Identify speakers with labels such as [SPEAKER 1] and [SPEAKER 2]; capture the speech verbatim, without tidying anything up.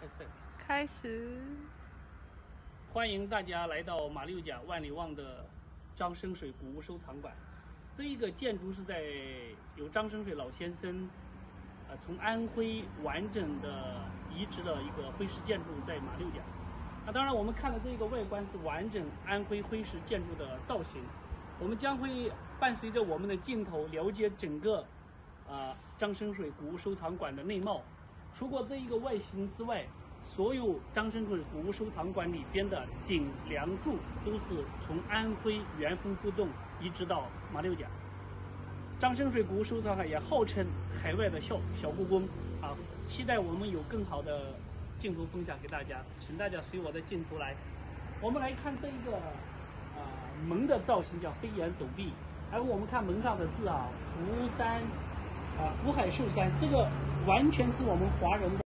[SPEAKER 1] 开始。
[SPEAKER 2] 开始。
[SPEAKER 1] 欢迎大家来到马六甲万里望的张生水古物收藏馆。这一个建筑是在由张生水老先生，呃，从安徽完整的移植了一个徽式建筑在马六甲。那当然，我们看的这个外观是完整安徽徽式建筑的造型。我们将会伴随着我们的镜头了解整个，啊、呃、张生水古物收藏馆的内貌。除过这一个外形之外，所有张生水古物收藏馆里边的顶梁柱都是从安徽原封不动移植到马六甲。张生水古物收藏馆也号称海外的小小故宫啊，期待我们有更好的镜头分享给大家，请大家随我的镜头来。我们来看这一个啊、呃、门的造型叫飞檐斗壁，而我们看门上的字啊，福山啊福海寿山，这个完全是我们华人的